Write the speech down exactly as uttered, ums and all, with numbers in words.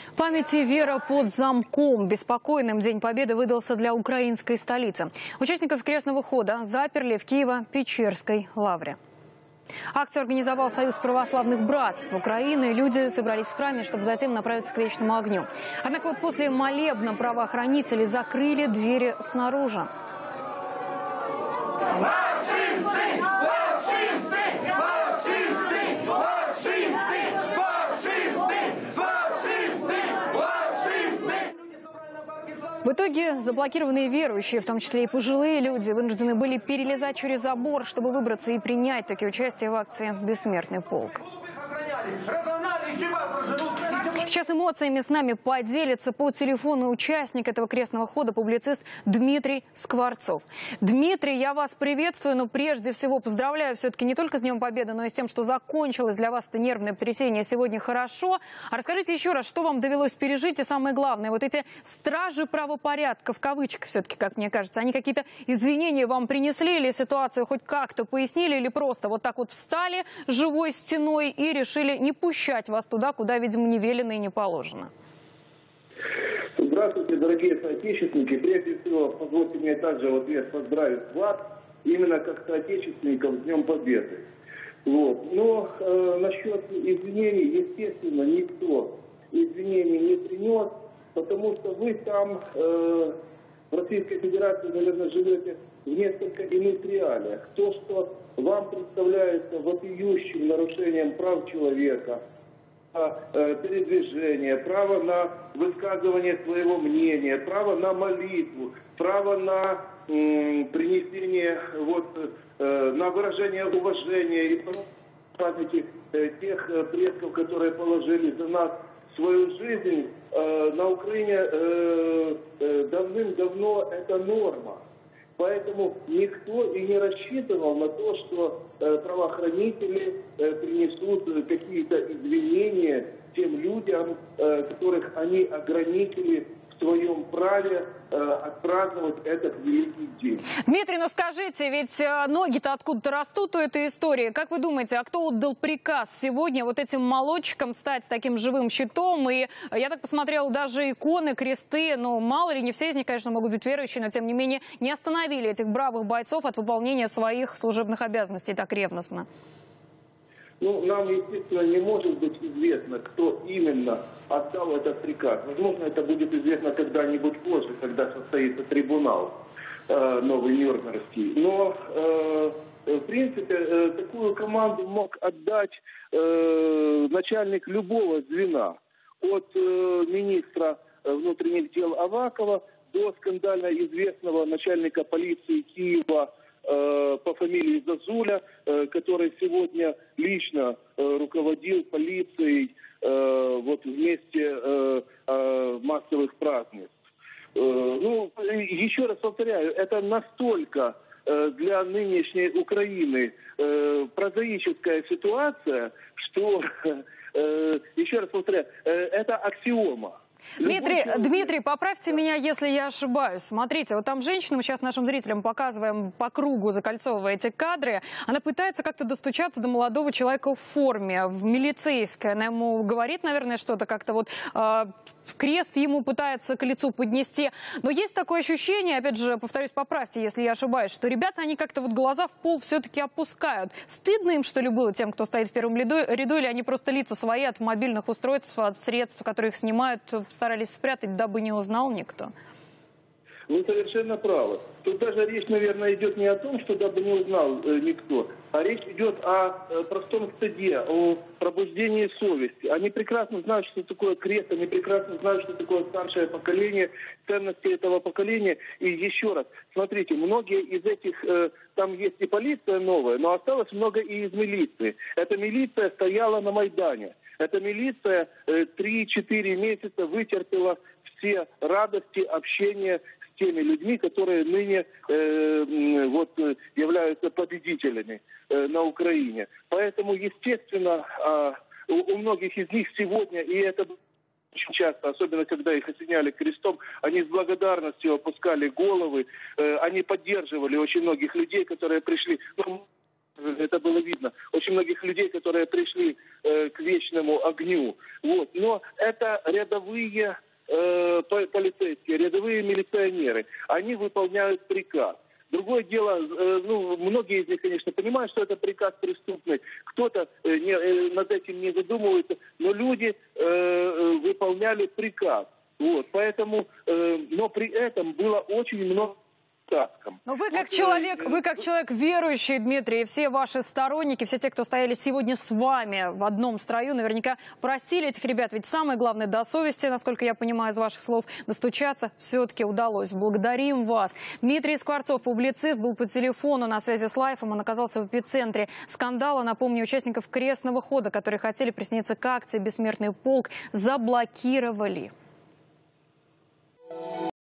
Память и вера под замком. Беспокойным День Победы выдался для украинской столицы. Участников крестного хода заперли в Киево-Печерской лавре. Акцию организовал Союз православных братств Украины. Люди собрались в храме, чтобы затем направиться к вечному огню. Однако вот после молебна правоохранители закрыли двери снаружи. В итоге заблокированные верующие, в том числе и пожилые люди, вынуждены были перелезать через забор, чтобы выбраться и принять такие участие в акции «Бессмертный полк». Сейчас эмоциями с нами поделится по телефону участник этого крестного хода, публицист Дмитрий Скворцов. Дмитрий, я вас приветствую, но прежде всего поздравляю все-таки не только с Днем Победы, но и с тем, что закончилось для вас это нервное потрясение сегодня хорошо. А расскажите еще раз, что вам довелось пережить и самое главное, вот эти стражи правопорядка, в кавычках все-таки, как мне кажется, они какие-то извинения вам принесли или ситуацию хоть как-то пояснили, или просто вот так вот встали живой стеной и решили не пущать вас туда, куда, видимо, не велено и не положено? Здравствуйте, дорогие соотечественники. Прежде всего, позвольте мне также вот я поздравить вас именно как соотечественников с Днем Победы. Вот. Но э, насчет извинений, естественно, никто извинений не принес, потому что вы там э, в Российской Федерации, наверное, живете в несколько иных реалиях. То, что вам представляется вопиющим нарушением прав человека, передвижение, право на высказывание своего мнения, право на молитву, право на м, принесение, вот, э, на выражение уважения и памяти э, тех э, предков, которые положили за нас свою жизнь, э, на Украине э, э, давным-давно это норма. Поэтому никто и не рассчитывал на то, что э, правоохранители э, принесут какие-то извинения тем людям, э, которых они ограничили в своем праве э, отпраздновать этот великий день. Дмитрий, ну скажите, ведь э, ноги-то откуда-то растут у этой истории. Как вы думаете, а кто отдал приказ сегодня вот этим молодчикам стать таким живым щитом? И я так посмотрела, даже иконы, кресты, ну мало ли, не все из них, конечно, могут быть верующие, но тем не менее не остановили этих бравых бойцов от выполнения своих служебных обязанностей так ревностно. Ну, нам, естественно, не может быть известно, кто именно отдал этот приказ. Возможно, это будет известно когда-нибудь позже, когда состоится трибунал э, новый Нюрнбергский. Но, э, в принципе, э, такую команду мог отдать э, начальник любого звена. От э, министра внутренних дел Авакова до скандально известного начальника полиции Киева по фамилии Зазуля, который сегодня лично руководил полицией вот в месте массовых празднеств. Ну, еще раз повторяю, это настолько для нынешней Украины прозаическая ситуация, что, еще раз повторяю, это аксиома. Дмитрий, Дмитрий, поправьте меня, если я ошибаюсь. Смотрите, вот там женщина, мы сейчас нашим зрителям показываем по кругу, закольцовывая эти кадры. Она пытается как-то достучаться до молодого человека в форме, в милицейской. Она ему говорит, наверное, что-то как-то вот... Э, крест ему пытается к лицу поднести. Но есть такое ощущение, опять же, повторюсь, поправьте, если я ошибаюсь, что ребята, они как-то вот глаза в пол все-таки опускают. Стыдно им, что ли, было тем, кто стоит в первом ряду, ряду, или они просто лица свои от мобильных устройств, от средств, которые их снимают, старались спрятать, дабы не узнал никто? Вы совершенно правы. Тут даже речь, наверное, идет не о том, что дабы не узнал э, никто, а речь идет о э, простом стыде, о пробуждении совести. Они прекрасно знают, что такое крест, они прекрасно знают, что такое старшее поколение, ценности этого поколения. И еще раз, смотрите, многие из этих, э, там есть и полиция новая, но осталось много и из милиции. Эта милиция стояла на Майдане. Эта милиция э, три-четыре месяца вытерпела все радости общения с теми людьми, которые ныне э, вот, являются победителями э, на Украине. Поэтому, естественно, э, у, у многих из них сегодня, и это очень часто, особенно когда их осеняли крестом, они с благодарностью опускали головы, э, они поддерживали очень многих людей, которые пришли. это было видно. Очень многих людей, которые пришли э, к вечному огню. Вот. Но это рядовые э, полицейские, рядовые милиционеры. Они выполняют приказ. Другое дело, э, ну, многие из них, конечно, понимают, что это приказ преступный. Кто-то э, не, э, над этим не задумывается, но люди э, выполняли приказ. Вот. Поэтому, э, но при этом было очень много. Но вы как человек, вы как человек верующий, Дмитрий, и все ваши сторонники, все те, кто стояли сегодня с вами в одном строю, наверняка простили этих ребят. Ведь самое главное, до совести, насколько я понимаю из ваших слов, достучаться все-таки удалось. Благодарим вас. Дмитрий Скворцов, публицист, был по телефону на связи с Лайфом. Он оказался в эпицентре скандала. Напомню, участников крестного хода, которые хотели присоединиться к акции «Бессмертный полк», заблокировали.